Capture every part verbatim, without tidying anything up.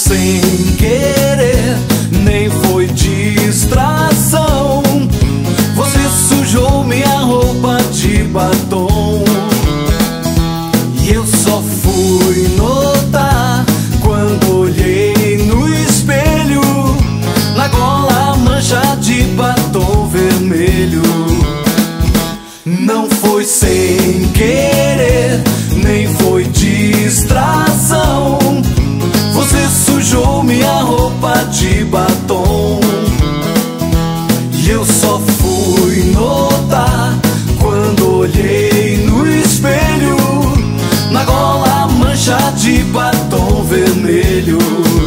sem querer, nem foi distração. Você sujou minha roupa de batom, e eu só fui notar quando olhei no espelho, na gola a mancha de batom vermelho. Não foi sem querer, nem foi distração. Você sujou minha roupa de batom, e eu só fui notar quando olhei no espelho, na gola a mancha de batom vermelho.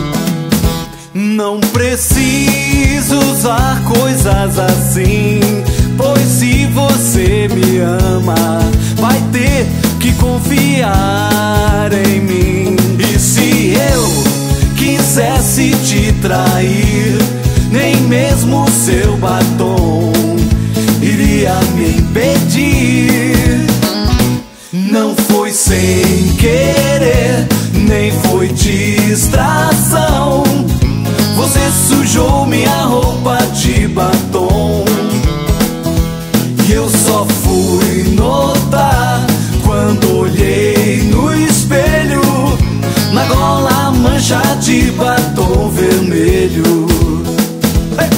Não preciso usar coisas assim, pois se você me ama, vai ter que confiar em mim. E se eu quisesse te trair, nem mesmo seu batom iria me impedir. Não foi sem querer, nem foi distração. Você sujou minha roupa de batom, e eu só fui notar quando olhei no espelho, na gola a mancha de batom vermelho. Hey!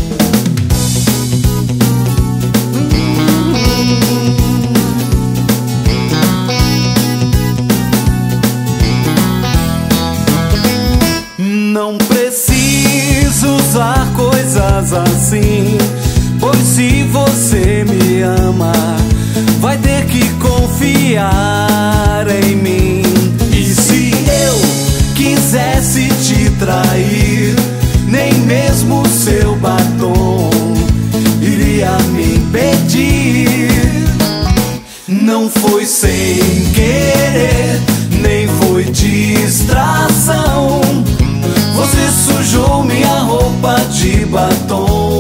Não preciso usar coisas assim, pois se você me ama, vai ter que confiar em mim. E se eu quisesse te trair, nem mesmo seu batom iria me impedir. Não foi sem querer, nem foi distração. Você sujou minha roupa de batom,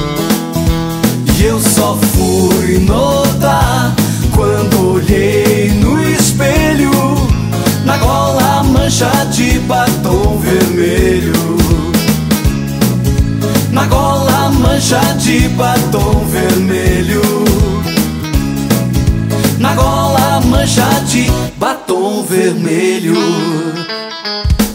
e eu só fui notar quando olhei no espelho, na gola a mancha de batom vermelho. Na gola a mancha de batom vermelho. Na gola a mancha de batom vermelho.